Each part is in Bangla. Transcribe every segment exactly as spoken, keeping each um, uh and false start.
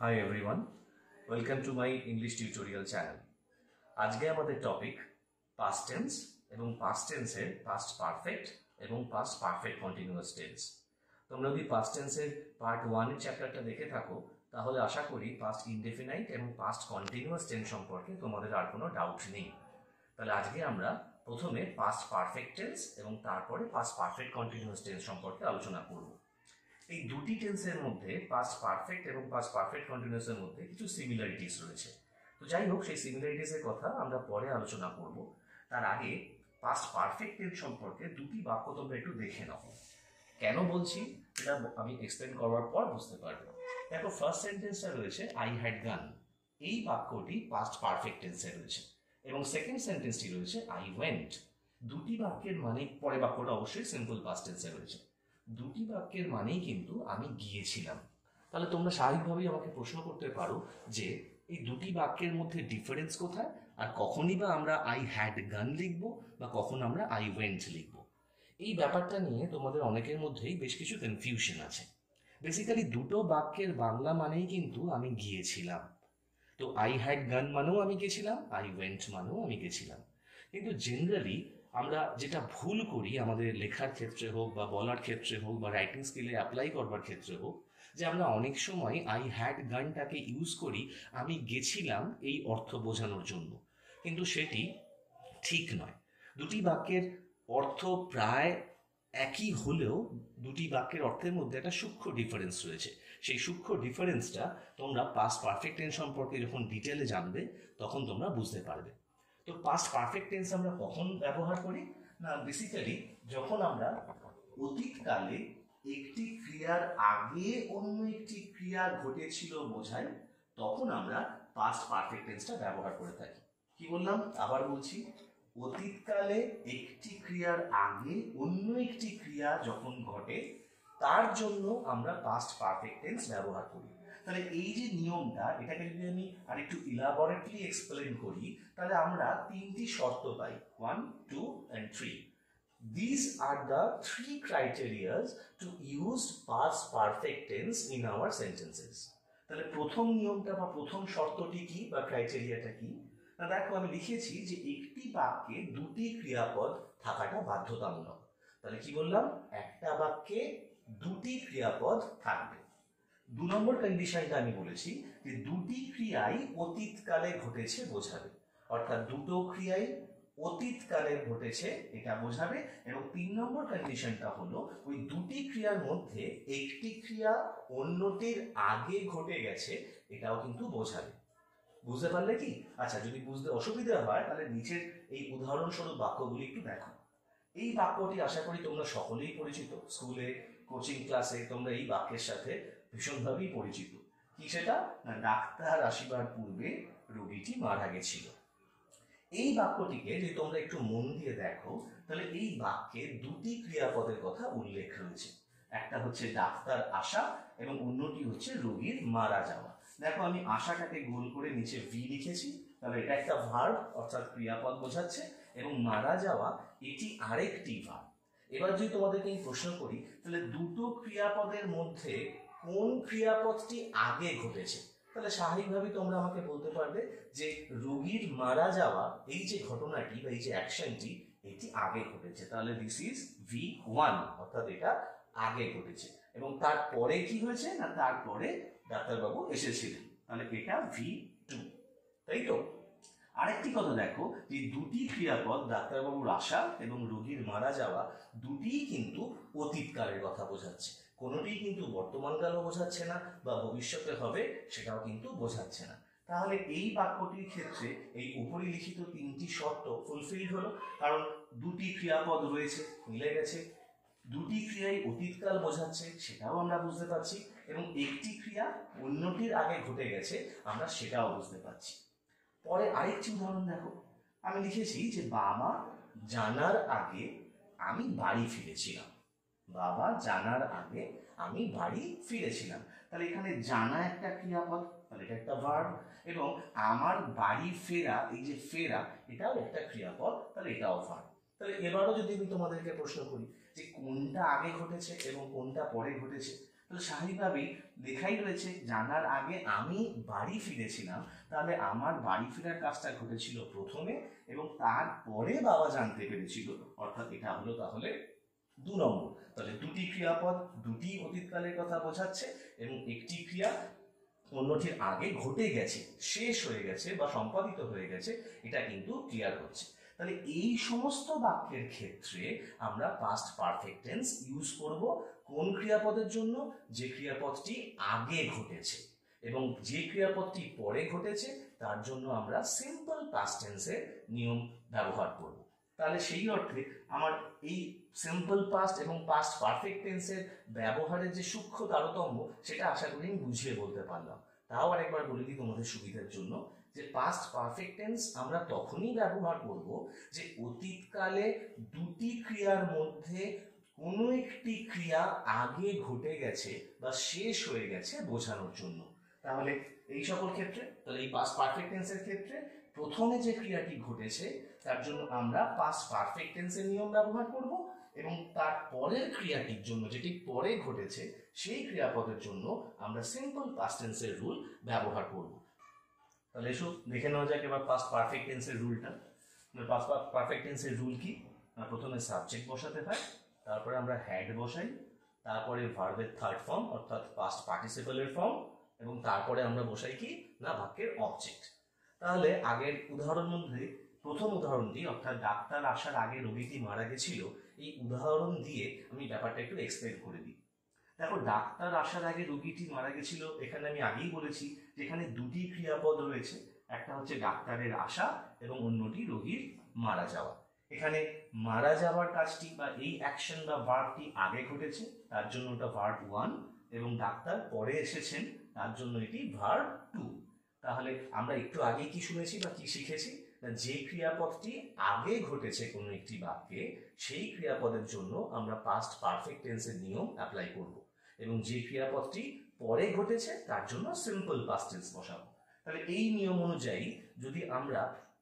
Hi everyone, welcome to my English tutorial channel. আজকে আমাদের টপিক past tense এবং past tense এর past perfect এবং past perfect continuous tense. তোমরা যদি past tense এর পার্ট ওয়ান এর চ্যাপ্টারটা দেখে থাকো তাহলে আশা করি past indefinite এবং past continuous tense সম্পর্কে তোমাদের আর কোনো ডাউট নেই। তাহলে আজকে আমরা প্রথমে past perfect tense এবং তারপরে past perfect continuous tense সম্পর্কে আলোচনা করব। এই দুটি টেন্সের মধ্যে পাস্ট পারফেক্ট এবং পাস্ট পারফেক্ট কন্টিনিউয়াস এর মধ্যে কিছু সিমিলারিটিস রয়েছে। তো যাই হোক, সেই সিমিলারিটিস এর কথা আমরা পরে আলোচনা করব। তার আগে পাস্ট পারফেক্ট টেন্স সম্পর্কে দুটি বাক্য তোমরা একটু দেখে নাও। কেন বলছি এটা আমি এক্সপ্লেন করবার পর বুঝতে পারবে। দেখো, ফার্স্ট সেন্টেন্সটা রয়েছে আই হ্যাড গান, এই বাক্যটি পাস্ট পারফেক্ট টেন্সে রয়েছে, এবং সেকেন্ড সেন্টেন্সটি রয়েছে আই ওয়েন্ট। দুটি বাক্যের মানে, পরে বাক্যটা অবশ্যই সিম্পল পাস্ট টেন্সে রয়েছে, দুটি বাক্যের মানেই কিন্তু আমি গিয়েছিলাম। তাহলে তোমরা স্বাভাবিকভাবেই আমাকে প্রশ্ন করতে পারো যে এই দুটি বাক্যের মধ্যে ডিফারেন্স কোথায়, আর কখনই বা আমরা আই হ্যাড গান লিখবো বা কখন আমরা আই ওয়েন্ট লিখবো। এই ব্যাপারটা নিয়ে তোমাদের অনেকের মধ্যেই বেশ কিছু কনফিউশন আছে। বেসিক্যালি দুটো বাক্যের বাংলা মানেই কিন্তু আমি গিয়েছিলাম। তো আই হ্যাড গান মানেও আমি গেছিলাম, আই ওয়েন্ট মানেও আমি গেছিলাম। কিন্তু জেনারেলি আমরা যেটা ভুল করি আমাদের লেখার ক্ষেত্রে হোক বা বলার ক্ষেত্রে হোক বা রাইটিং স্কিলে অ্যাপ্লাই করবার ক্ষেত্রে হোক, যে আমরা অনেক সময় আই হ্যাড গানটাকে ইউজ করি আমি গেছিলাম এই অর্থ বোঝানোর জন্য, কিন্তু সেটি ঠিক নয়। দুটি বাক্যের অর্থ প্রায় একই হলেও দুটি বাক্যের অর্থের মধ্যে একটা সূক্ষ্ম ডিফারেন্স রয়েছে। সেই সূক্ষ্ম ডিফারেন্সটা তোমরা পাস্ট পারফেক্ট টেন্স সম্পর্কে যখন ডিটেলে জানবে তখন তোমরা বুঝতে পারবে। তো পাস্ট পারফেক্ট টেন্স আমরা কখন ব্যবহার করি না, বেসিক্যালি যখন আমরা অতীতকালে একটি ক্রিয়ার আগে অন্য একটি ক্রিয়া ঘটেছিল বোঝাই, তখন আমরা পাস্ট পারফেক্ট টেন্সটা ব্যবহার করে থাকি। কি বললাম, আবার বলছি, অতীতকালে একটি ক্রিয়ার আগে অন্য একটি ক্রিয়া যখন ঘটে তার জন্য আমরা পাস্ট পারফেক্ট টেন্স ব্যবহার করি। তাহলে এই যে নিয়মটা, এটাকে যদি আমি আর একটু ইলাবোরেটলি এক্সপ্লেন করি তাহলে আমরা তিনটি শর্ত পাই, one two and three. This are the three criterias to use past perfect tense in our sentences. তাহলে প্রথম নিয়মটা বা প্রথম শর্তটি কি বা ক্রাইটেরিয়াটা কি না, দেখো আমি লিখেছি যে একটি বাক্যে দুটি ক্রিয়াপদ থাকাটা বাধ্যতামূলক। তাহলে কি বললাম, একটা বাক্যে দুটি ক্রিয়াপদ থাকবে। দু নম্বর কন্ডিশনটা আমি বলেছি যে দুটি ক্রিয়াই অতীতকালে ঘটেছে বোঝাবে, অর্থাৎ দুটো ক্রিয়াই অতীতকালে ঘটেছে এটা বোঝাবে। এবং তিন নম্বর কন্ডিশনটা হলো ওই দুটি ক্রিয়ার মধ্যে একটি ক্রিয়া অন্যটির আগে ঘটে গেছে, এটাও কিন্তু বোঝাবে। বুঝতে পারলে কি? আচ্ছা, যদি বুঝতে অসুবিধা হয় তাহলে নিচের এই উদাহরণস্বরূপ বাক্যগুলি একটু দেখো। এই বাক্যটি আশা করি তোমরা সকলেই পরিচিত, স্কুলে কোচিং ক্লাসে তোমরা এই বাক্যের সাথে ভীষণভাবেই পরিচিত। কি সেটা না, ডাক্তার আসিবার পূর্বে রোগীটি মারা গেছিল। এই বাক্যটিকে যদি তোমরা একটু মন দিয়ে দেখো তাহলে এই বাক্যে দুটি ক্রিয়াপদের কথা উল্লেখ রয়েছে, একটা হচ্ছে ডাক্তার আসা এবং অন্যটি হচ্ছে রোগীর মারা যাওয়া। দেখো, আমি আশাটাকে গোল করে নিচে ভি লিখেছি, তাহলে এটা একটা ভার্ব অর্থাৎ ক্রিয়াপদ বোঝাচ্ছে, এবং মারা যাওয়া এটি আরেকটি ভার্ব। এবার যদি তোমাদেরকে এই প্রশ্ন করি তাহলে দুটো ক্রিয়াপদের মধ্যে কোন ক্রিয়াপদটি আগে ঘটেছে, তাহলে স্বাভাবিকভাবেই তোমরা আমাকে বলতে পারবে যে রোগীর মারা যাওয়া এই যে ঘটনাটি বা এই যে অ্যাকশনটি এটি আগে ঘটেছে। তাহলে দিস ইজ ভি ওয়ান, অর্থাৎ এটা আগে ঘটেছে। এবং তারপরে কি হয়েছে না, তারপরে ডাক্তারবাবু এসেছিলেন, তাহলে এটা ভি টু, তাই তো? আরেকটি কথা দেখো, যে দুটি ক্রিয়াপদ ডাক্তারবাবুর আসা এবং রোগীর মারা যাওয়া দুটিই কিন্তু অতীতকালের কথা বোঝাচ্ছে, কোনোটিই কিন্তু বর্তমানকালও বোঝাচ্ছে না বা ভবিষ্যতে হবে সেটাও কিন্তু বোঝাচ্ছে না। তাহলে এই বাক্যটির ক্ষেত্রে এই উপরে লিখিত তিনটি শর্ত ফুলফিলড হলো, কারণ দুটি ক্রিয়াপদ রয়েছে, মিলে গেছে। দুটি ক্রিয়াই অতীতকাল বোঝাচ্ছে সেটাও আমরা বুঝতে পারছি, এবং একটি ক্রিয়া অন্যটির আগে ঘটে গেছে আমরা সেটাও বুঝতে পারছি। পরে আরেকটি উদাহরণ দেখো, আমি লিখেছি যে বাবা জানার আগে আমি বাড়ি ফিরেছিলাম। বাবা জানার আগে আমি বাড়ি ফিরেছিলাম, তাহলে এখানে জানা একটা ক্রিয়াপদ, তাহলে এটা একটা ভার্ব, এবং আমার বাড়ি ফেরা, এই যে ফেরা এটাও একটা ক্রিয়াপদ, তাহলে এটাও ভার্ব। তাহলে এবারও যদি আমি তোমাদেরকে প্রশ্ন করি যে কোনটা আগে ঘটেছে এবং কোনটা পরে ঘটেছে, তো স্বাভাবিকভাবেই লেখাই রয়েছে জানার আগে আমি বাড়ি ফিরেছিলাম, তাহলে আমার বাড়ি ফেরার কাজটা ঘটেছিল প্রথমে এবং তারপরে বাবা জানতে পেরেছিল, অর্থাৎ এটা হলো তাহলে দু নম্বর। তাহলে দুটি ক্রিয়াপদ দুটি অতীতকালের কথা বোঝাচ্ছে এবং একটি ক্রিয়া অন্যটির আগে ঘটে গেছে, শেষ হয়ে গেছে বা সম্পাদিত হয়ে গেছে, এটা কিন্তু ক্লিয়ার হচ্ছে। তাহলে এই সমস্ত বাক্যের ক্ষেত্রে আমরা পাস্ট পারফেক্ট টেন্স ইউজ করব কোন ক্রিয়াপদের জন্য? যে ক্রিয়াপদটি আগে ঘটেছে, এবং যে ক্রিয়াপদটি পরে ঘটেছে তার জন্য আমরা সিম্পল পাস্ট টেন্সের নিয়ম ব্যবহার করব। তাহলে সেই অর্থে আমার এই সিম্পল পাস্ট এবং পাস্ট পারফেক্ট টেন্সের ব্যবহারের যে সূক্ষ্ম তারতম্য সেটা আশা করি আমি বুঝিয়ে বলতে পারলাম। তাও আরেকবার বলে দিই তোমাদের সুবিধার জন্য, যে পাস্ট পারফেক্ট টেন্স আমরা তখনই ব্যবহার করব যে অতীতকালে দুটি ক্রিয়ার মধ্যে কোনো একটি ক্রিয়া আগে ঘটে গেছে বা শেষ হয়ে গেছে বোঝানোর জন্য। তাহলে এই সকল ক্ষেত্রে, তাহলে এই পাস্ট পারফেক্ট টেন্সের ক্ষেত্রে প্রথমে যে ক্রিয়াটি ঘটেছে তার জন্য আমরা পাস্ট পারফেক্ট টেন্সের নিয়ম ব্যবহার করব, এবং তার পরের ক্রিয়াটির জন্য যেটি পরে ঘটেছে সেই ক্রিয়াপদের জন্য আমরা সিম্পল পাস্ট টেন্সের রুল ব্যবহার করব। তাহলে এসো দেখে নেওয়া যাক এবার পাস্ট পারফেক্ট টেন্সের রুলটা। পাস্ট পারফেক্ট টেন্সের রুল কি? প্রথমে সাবজেক্ট বসাতে হয়, তারপরে আমরা হ্যাড বসাই, তারপরে ভার্বের থার্ড ফর্ম অর্থাৎ পাস্ট পার্টিসিপলের ফর্ম, এবং তারপরে আমরা বসাই কি না বাক্যের অবজেক্ট। তাহলে আগের উদাহরণ মধ্যে প্রথম উদাহরণটি অর্থাৎ ডাক্তার আসার আগে রোগীটি মারা গেছিল, এই উদাহরণ দিয়ে আমি ব্যাপারটা একটু এক্সপ্লেন করে দিই। দেখো, ডাক্তার আসার আগে রোগীটি মারা গেছিল, এখানে আমি আগেই বলেছি যেখানে দুটি ক্রিয়াপদ রয়েছে, একটা হচ্ছে ডাক্তারের আসা এবং অন্যটি রোগীর মারা যাওয়া। এখানে মারা যাওয়ার কাজটি বা এই অ্যাকশন বা ভার্বটি আগে ঘটেছে, তার জন্য ওটা ভার্ব ওয়ান, এবং ডাক্তার পরে এসেছেন তার জন্য এটি ভার্ব টু। তাহলে আমরা একটু আগে কি শুনেছি বা কি শিখেছি? যে ক্রিয়াপদটি আগে ঘটেছে কোনো একটি বাক্যে সেই ক্রিয়াপদের জন্য আমরা পাস্ট পারফেক্ট টেন্সের নিয়ম অ্যাপ্লাই করব, এবং যে ক্রিয়াপদটি পরে ঘটেছে তার জন্য সিম্পল পাস্ট টেন্স বসাবো। তাহলে এই নিয়ম অনুযায়ী যদি আমরা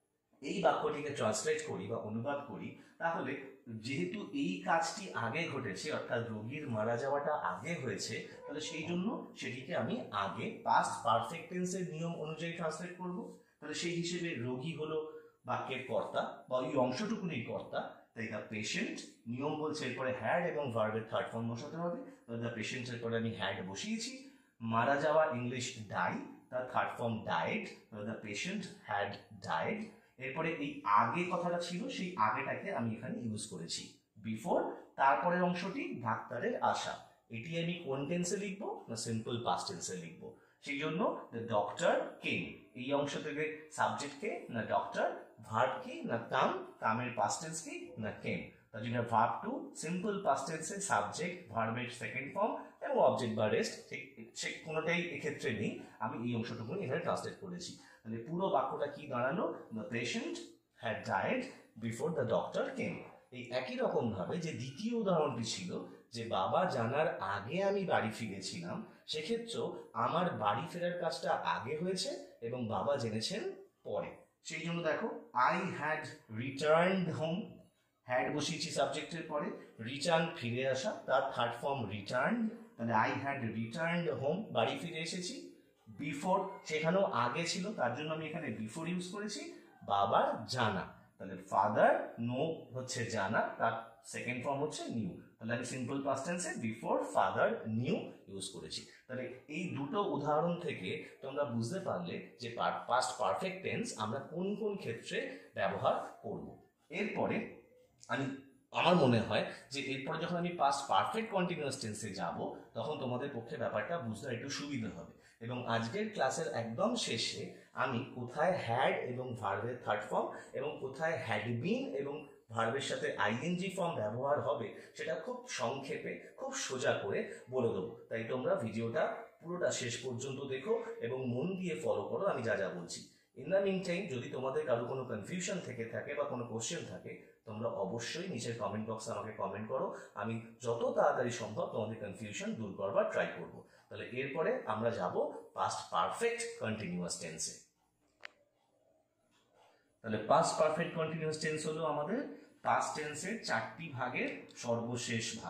এই বাক্যটিকে ট্রান্সলেট করি বা অনুবাদ করি, তাহলে যেহেতু এই কাজটি আগে ঘটেছে অর্থাৎ রোগীর মারা যাওয়াটা আগে হয়েছে, তাহলে সেই জন্য সেটিকে আমি আগে পাস্ট পারফেক্ট টেন্সের নিয়ম অনুযায়ী ট্রান্সলেট করব। তাহলে সেই হিসেবে রোগী হলো বাক্যের কর্তা বা ওই অংশটুকুনির কর্তা, তাই দ্য পেশেন্ট নিয়ম বলছে এরপরে হ্যাড এবং ভার্বের থার্ড ফর্ম বসাতে হবে। তাহলে দ্য পেশেন্টের পরে আমি হ্যাড বসিয়েছি। মারা যাওয়া ইংলিশ ডাই, তার third form died, the patient had died. এরপরে এই আগে কথাটা ছিল সেই আগেটাকে আমি এখানে ইউজ করেছি বিফোর। তারপরের অংশটি ডাক্তারের আসা, এটি আমি কোন টেন্সে লিখবো না সিম্পল পাস্ট টেন্সে লিখবো। সেই জন্য দ্য ডক্টর কেম, এই অংশ থেকে সাবজেক্ট কে না ডক্টর, ভার্ব কি না কাম, কামের পাস্ট টেন্স কি না কেম। তার জন্য ভার্ব টু সিম্পল পাস্ট টেন্সে সাবজেক্ট ভার্বের সেকেন্ড ফর্ম এবং অবজেক্ট বা রেস্ট ঠিক সে কোনোটাই এক্ষেত্রে নেই, আমি এই অংশটুকু এখানে ট্রান্সলেট করেছি। তাহলে পুরো বাক্যটা কি দাঁড়ালো? The patient had died before the doctor came. এই একই রকম ভাবে যে দ্বিতীয় উদাহরণটি ছিল যে বাবা জানার আগে আমি বাড়ি ফিরেছিলাম, সেক্ষেত্রেও আমার বাড়ি ফেরার কাজটা আগে হয়েছে এবং বাবা জেনেছেন পরে। সেই জন্য দেখো, I had returned home, had বসিয়েছি সাবজেক্টের পরে, রিটার্ন ফিরে আসা, তার থার্ড ফর্ম রিটার্ন। তাহলে আই হ্যাড রিটার্নড হোম, বাড়ি ফিরে এসেছি। বিফোর সেখানেও আগে ছিল, তার জন্য আমি এখানে বিফোর ইউজ করেছি। বাবার জানা, তাহলে ফাদার নো হচ্ছে জানা, তার সেকেন্ড ফর্ম হচ্ছে নিউ। তাহলে আমি সিম্পল পাস্ট টেন্সে বিফোর ফাদার নিউ ইউজ করেছি। তাহলে এই দুটো উদাহরণ থেকে তোমরা বুঝতে পারলে যে পাস্ট পারফেক্ট টেন্স আমরা কোন কোন ক্ষেত্রে ব্যবহার করব। এরপরে আমি আমার মনে হয় যে এরপরে যখন আমি পাস্ট পারফেক্ট কন্টিনিউয়াস টেন্সে যাব, তখন তোমাদের পক্ষে ব্যাপারটা বুঝতে একটু সুবিধা হবে। এবং আজকের ক্লাসের একদম শেষে আমি কোথায় হ্যাড এবং ভার্বের থার্ড ফর্ম এবং কোথায় হ্যাড বিন এবং ভার্বের সাথে আইএনজি ফর্ম ব্যবহার হবে সেটা খুব সংক্ষেপে খুব সোজা করে বলে দেবো। তাই তোমরা ভিডিওটা পুরোটা শেষ পর্যন্ত দেখো এবং মন দিয়ে ফলো করো আমি যা যা বলছি। ইন দ্য মিন টাইম যদি তোমাদের কারো কোনো কনফিউশন থেকে থাকে বা কোনো কোশ্চেন থাকে, তোমরা অবশ্যই নিচের কমেন্ট বক্সে আমাকে কমেন্ট করো, আমি যত তাড়াতাড়ি সম্ভব তোমাদের কনফিউশন দূর করবার ট্রাই করব। তাহলে এরপরে আমরা যাব পাস্ট পারফেক্ট কন্টিনিউয়াস টেন্সে। তাহলে পাস্ট পারফেক্ট কন্টিনিউয়াস টেন্স হলো আমাদের পাস্ট টেন্সের চারটি ভাগের সর্বশেষ ভাগ।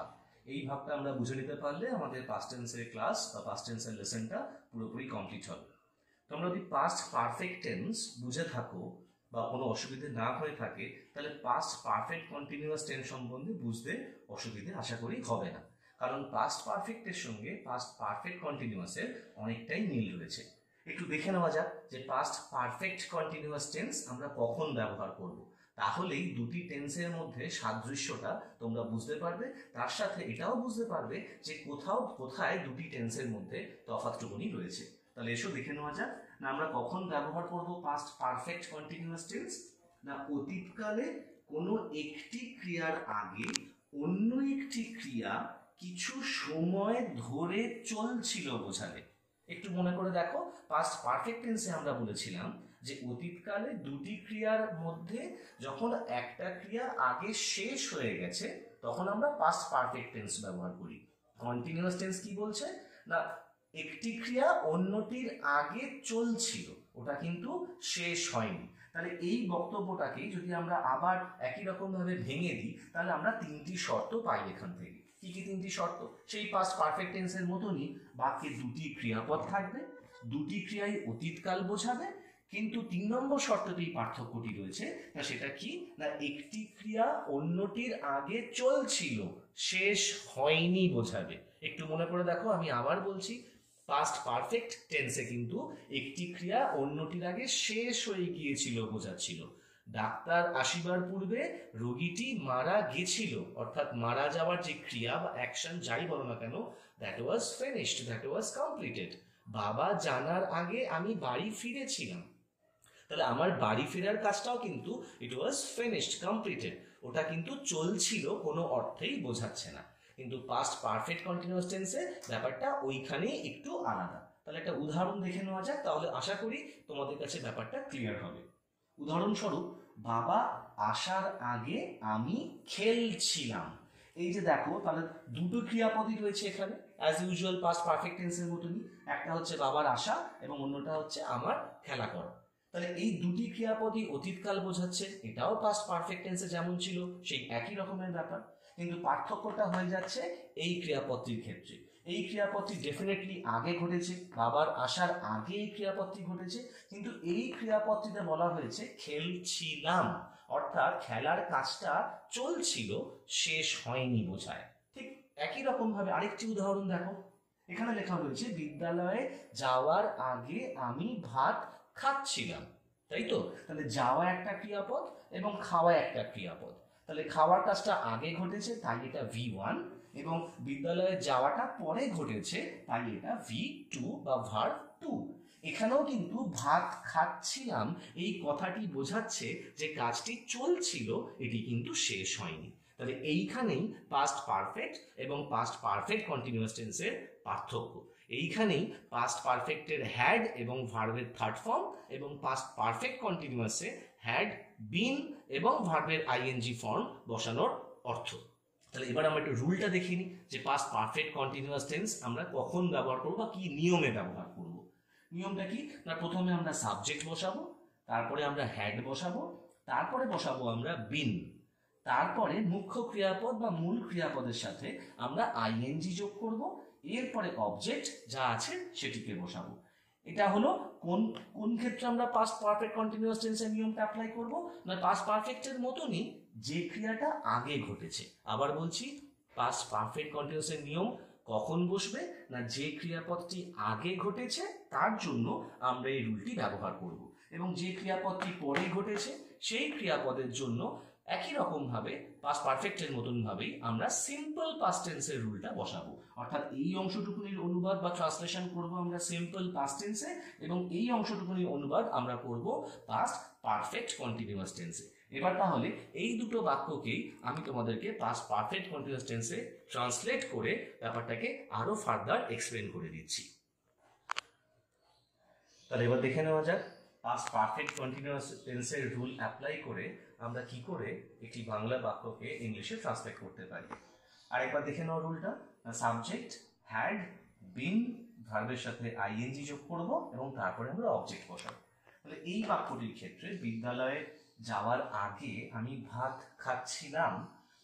এই ভাবটা আমরা বুঝে নিতে পারলে আমাদের পাস্ট টেন্সের ক্লাস বা পাস্ট টেন্সের লেসনটা পুরোপুরি কমপ্লিট হবে। তোমরা যদি পাস্ট পারফেক্ট টেন্স বুঝে থাকো বা কোনো অসুবিধে না হয়ে থাকে, তাহলে পাস্ট পারফেক্ট কন্টিনিউয়াস টেন্স সম্বন্ধে বুঝতে অসুবিধে আশা করি হবে না, কারণ পাস্ট পারফেক্টের সঙ্গে পাস্ট পারফেক্ট কন্টিনিউয়াসের অনেকটাই মিল রয়েছে। একটু দেখে নেওয়া যাক যে পাস্ট পারফেক্ট কন্টিনিউয়াস টেন্স আমরা কখন ব্যবহার করব। তাহলেই দুটি টেন্সের মধ্যে সাদৃশ্যটা তোমরা বুঝতে পারবে, তার সাথে এটাও বুঝতে পারবে যে কোথাও কোথায় দুটি টেন্সের মধ্যে তফাৎটুকুনি রয়েছে। তাহলে এসো দেখে নেওয়া যাক না আমরা কখন ব্যবহার করব পাস্ট পারফেক্ট কন্টিনিউয়াস টেন্স। না অতীতকালে কোনো একটি ক্রিয়ার আগে অন্য একটি ক্রিয়া কিছু সময় ধরে চলছিল বোঝালে। একটু মনে করে দেখো, পাস্ট পারফেক্ট টেন্সে আমরা বলেছিলাম যে অতীতকালে দুটি ক্রিয়ার মধ্যে যখন একটা ক্রিয়া আগে শেষ হয়ে গেছে তখন আমরা পাস্ট পারফেক্ট টেন্স ব্যবহার করি। কন্টিনিউয়াস টেন্স কি বলছে না একটি ক্রিয়া অন্যটির আগে চলছিল, ওটা কিন্তু শেষ হয়নি। তাহলে এই বক্তব্যটাকে যদি আমরা আবার একই রকম ভাবে ভেঙে দিই তাহলে আমরা তিনটি শর্ত পাই এখান থেকে। কি কি তিনটি শর্ত? সেই পাস্ট পারফেক্ট টেন্সের মতনই বাক্যে দুটি ক্রিয়াপদ থাকবে, দুটি ক্রিয়াই অতীতকাল বোঝাবে, কিন্তু তিন নম্বর শর্ততেই পার্থক্যটি রয়েছে। না সেটা কি না একটি ক্রিয়া অন্যটির আগে চলছিল, শেষ হয়নি বোঝাবে। একটু মনে করে দেখো, আমি আবার বলছি, পাস্ট পারফেক্ট টেন্সে কিন্তু একটি ক্রিয়া অন্যটির আগে শেষ হয়ে গিয়েছিল বোঝাচ্ছিল। ডাক্তার আসিবার পূর্বে রোগীটি মারা গেছিল, অর্থাৎ মারা যাওয়ার যে ক্রিয়া বা অ্যাকশন যাই বলো না কেন, that was finished, that was completed. বাবা জানার আগে আমি বাড়ি ফিরেছিলাম, তাহলে আমার বাড়ি ফেরার কাজটাও কিন্তু ইট ওয়াজ ফিনিশড, কমপ্লিটেড, ওটা কিন্তু চলছিল, কোনো অর্থেই বোঝাচ্ছে না। কিন্তু পাস্ট পারফেক্ট কন্টিনিউয়াস টেন্সে ব্যাপারটা ওইখানে একটু আলাদা। তাহলে একটা উদাহরণ দেখে নেওয়া যাক, তাহলে আশা করি তোমাদের কাছে ব্যাপারটা ক্লিয়ার হবে। উদাহরণস্বরূপ, বাবা আসার আগে আমি খেলছিলাম। এই যে দেখো, তাহলে দুটো ক্রিয়াপদই রয়েছে এখানে অ্যাজ ইউজুয়াল পাস্ট পারফেক্ট টেন্সের মতনই। একটা হচ্ছে বাবার আসা এবং অন্যটা হচ্ছে আমার খেলা করা। তাহলে এই দুটি ক্রিয়াপদই অতীতকাল বোঝাচ্ছে, এটাও পাস্ট পারফেক্ট টেন্সে যেমন ছিল সেই একই রকমের ব্যাপার, কিন্তু পার্থক্যটা হয়ে যাচ্ছে এই ক্রিয়াপদটির ক্ষেত্রে। এই ক্রিয়াপদটি ডেফিনেটলি আগে ঘটেছে, বাবার আসার আগে এই ক্রিয়াপদটি ঘটেছে, কিন্তু এই ক্রিয়াপদটিতে বলা হয়েছে খেলছিলাম, অর্থাৎ খেলার কাজটা চলছিল, শেষ হয়নি বোঝায়। ঠিক একই রকম ভাবে আরেকটি উদাহরণ দেখো, এখানে লেখা হয়েছে বিদ্যালয়ে যাওয়ার আগে আমি ভাত খাচ্ছিলাম, তাই তো? তাহলে যাওয়া একটা ক্রিয়াপদ এবং খাওয়া একটা ক্রিয়াপদ। তাহলে খাওয়ার কাজটা আগে ঘটেছে তাই এটা ভি ওয়ান, এবং বিদ্যালয়ে যাওয়াটা পরে ঘটেছে তাই এটা ভি টু বা ভার্ব টু। এখানেও কিন্তু ভাত খাচ্ছিলাম এই কথাটি বোঝাচ্ছে যে কাজটি চলছিল, এটি কিন্তু শেষ হয়নি। তাহলে এইখানেই পাস্ট পারফেক্ট এবং পাস্ট পারফেক্ট কন্টিনিউয়াস টেন্সের পার্থক্য। এইখানেই পাস্ট পারফেক্টের হ্যাড এবং ভার্বের থার্ড ফর্ম এবং পাস্ট পারফেক্ট কন্টিনিউয়াসে হ্যাড, বিন এবং ভার্বের আইএনজি ফর্ম বসানোর অর্থ। তাহলে এবার আমরা একটু রুলটা দেখে নিই যে পাস্ট পারফেক্ট কন্টিনিউয়াস টেন্স আমরা কখন ব্যবহার করব বা কি নিয়মে ব্যবহার করব। নিয়মটা কি না, প্রথমে আমরা সাবজেক্ট বসাবো, তারপরে আমরা হ্যাড বসাবো, তারপরে বসাবো আমরা বিন, তারপরে মুখ্য ক্রিয়াপদ বা মূল ক্রিয়াপদের সাথে আমরা আইএনজি যোগ করব, এরপরে অবজেক্ট যা আছে সেটিকে বসাবো। এটা হলো কোন কোন ক্ষেত্রে আমরা পাস্ট পারফেক্ট কন্টিনিউয়াস টেন্সের নিয়মটা অ্যাপ্লাই করব না পাস্ট পারফেক্টের মতনই যে ক্রিয়াটা আগে ঘটেছে। আবার বলছি, পাস্ট পারফেক্ট কন্টিনিউয়াসের নিয়ম কখন বসবে না যে ক্রিয়াপদটি আগে ঘটেছে তার জন্য আমরা এই রুলটি ব্যবহার করব, এবং যে ক্রিয়াপদটি পরে ঘটেছে সেই ক্রিয়াপদের জন্য একই রকম ভাবে পাস্ট পারফেক্টের মতন ভাবেই আমরা সিম্পল পাস্ট টেন্সের রুলটা বসাবো। অর্থাৎ এই অংশটুকুনির অনুবাদ বা ট্রান্সলেশন করব আমরা সিম্পল পাস্ট টেন্সে, এবং এই অংশটুকুনির অনুবাদ আমরা করব পাস্ট পারফেক্ট কন্টিনিউয়াস টেন্সে। এবার তাহলে এই দুটো বাক্যকেই আমি তোমাদেরকে পাস্ট পারফেক্ট কন্টিনিউয়াস টেন্সে ট্রান্সলেট করে ব্যাপারটাকে আরো ফার্দার এক্সপ্লেন করে দিচ্ছি। তাহলে এবার দেখে নেওয়া যাক পাস্ট পারফেক্ট কন্টিনিউয়াস টেন্সের রুল অ্যাপ্লাই করে আমরা কি করে একটি বাংলা বাক্যকে ইংলিশে ট্রান্সলেট করতে পারি। আরেকবার দেখে নেওয়া রুলটা, সাবজেক্ট, হ্যাড, বিন, ভার্বের সাথে আইএনজি যোগ করব এবং তারপরে আমরা অবজেক্ট বসাবো। তাহলে এই বাক্যটির ক্ষেত্রে বিদ্যালয়ে যাওয়ার আগে আমি ভাত খাচ্ছিলাম,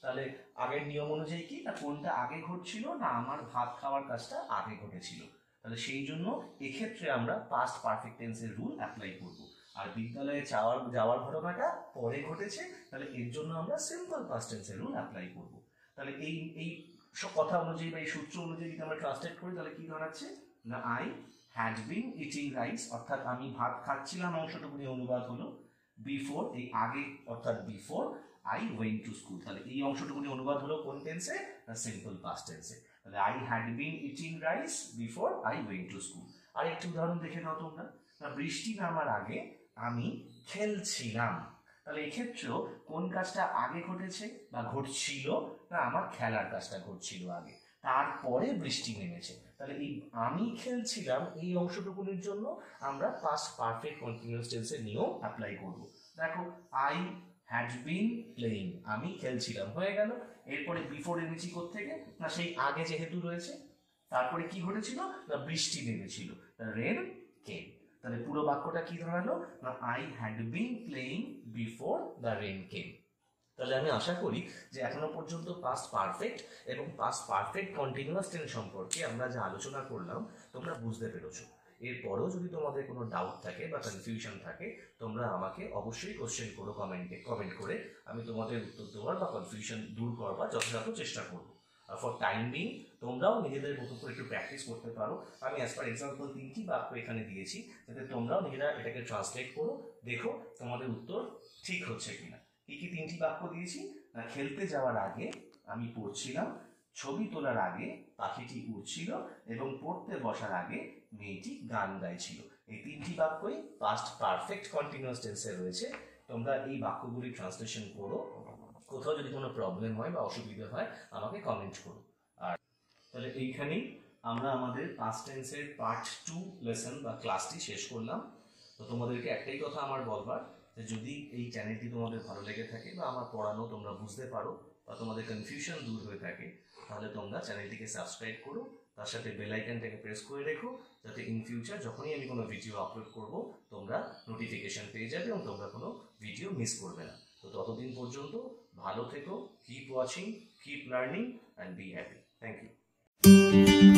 তাহলে আগের নিয়ম অনুযায়ী কি না কোনটা আগে ঘটছিল না আমার ভাত খাওয়ার কাজটা আগে ঘটেছিল, তাহলে সেই জন্য এক্ষেত্রে আমরা পাস্ট পারফেক্ট টেন্সের রুল অ্যাপ্লাই করব। আর বিদ্যালয়ে যাওয়ার যাওয়ার ঘটনাটা পরে ঘটেছে, তাহলে এর জন্য আমরা সিম্পল পাস্ট টেন্সের রুল অ্যাপ্লাই করব। তাহলে এই এই সব কথা অনুযায়ী বা এই সূত্র অনুযায়ী যদি আমরা ট্রান্সলেট করি তাহলে কি দাঁড়াচ্ছে না I had been eating rice, অর্থাৎ আমি ভাত খাচ্ছিলাম অংশটুকু নিয়ে অনুবাদ হলো, বিফোর এই আগে অর্থাৎ before I went to school, তাহলে এই অংশটুকু নিয়ে অনুবাদ হলো কোন টেন্সে না সিম্পল পাস্ট টেন্সে। তাহলে I had been eating rice before I went to school. আর একটি উদাহরণ দেখে নাও তোমরা, না বৃষ্টি নামার আগে আমি খেলছিলাম, তাহলে এক্ষেত্রেও কোন কাজটা আগে ঘটেছে বা ঘটছিল না আমার খেলার কাজটা ঘটছিল আগে, তারপরে বৃষ্টি নেমেছে। তাহলে এই আমি খেলছিলাম এই অংশটুকুনির জন্য আমরা পাস্ট পারফেক্ট কন্টিনিউয়াস টেন্সের নিয়ম অ্যাপ্লাই করব। দেখো আই হ্যাড বিন প্লেইং, আমি খেলছিলাম হয়ে গেল। এরপরে বিফোর এনেছি কোত্থেকে না সেই আগে যেহেতু রয়েছে, তারপরে কি ঘটেছিল না বৃষ্টি নেমেছিল, রেন কেম। তাহলে পুরো বাক্যটা কি দাঁড়ালো না I had been playing before the rain came. তাহলে আমি আশা করি যে এখনো পর্যন্ত পাস্ট পারফেক্ট এবং পাস্ট পারফেক্ট কন্টিনিউয়াস টেন্স সম্পর্কে আমরা যা আলোচনা করলাম তোমরা বুঝতে পেরেছো। এরপরও যদি তোমাদের কোনো ডাউট থাকে বা কনফিউশন থাকে তোমরা আমাকে অবশ্যই কোশ্চেন করো কমেন্টে, কমেন্ট করে আমি তোমাদের উত্তর দেওয়ার বা কনফিউশন দূর করবার যথাযথ চেষ্টা করবো। আর ফর টাইম বিং তোমরাও নিজেদের মতো করে একটু প্র্যাকটিস করতে পারো। আমি অ্যাজ পার এক্সাম্পল তিনটি বাক্য এখানে দিয়েছি, যাতে তোমরাও নিজেরা এটাকে ট্রান্সলেট করো, দেখো তোমাদের উত্তর ঠিক হচ্ছে কিনা। কি কি তিনটি বাক্য দিয়েছি না খেলতে যাওয়ার আগে আমি পড়ছিলাম, ছবি তোলার আগে পাখিটি উড়ছিল এবং পড়তে বসার আগে মেয়েটি গান গাইছিল। এই তিনটি বাক্যই পাস্ট পারফেক্ট কন্টিনিউয়াস টেন্সে রয়েছে। তোমরা এই বাক্যগুলি ট্রান্সলেশন করো, কোথাও যদি কোনো প্রবলেম হয় বা অসুবিধা হয় আমাকে কমেন্ট করো। আর তাহলে এইখানেই আমরা আমাদের পাস্ট টেন্সের পার্ট টু লেসন বা ক্লাসটি শেষ করলাম। তো তোমাদেরকে একটাই কথা আমার বলবার যে যদি এই চ্যানেলটি তোমাদের ভালো লেগে থাকে বা আমার পড়ানো তোমরা বুঝতে পারো বা তোমাদের কনফিউশন দূর হয়ে থাকে তাহলে তোমরা চ্যানেলটিকে সাবস্ক্রাইব করো, তার সাথে বেল আইকনটাকে প্রেস করে রেখো, যাতে ইন ফিউচার যখনই আমি কোনো ভিডিও আপলোড করব তোমরা নোটিফিকেশন পেয়ে যাবে এবং তোমরা কোনো ভিডিও মিস করবে না। তো ততদিন পর্যন্ত ভালো থেকো, keep watching, keep learning and be happy. Thank you.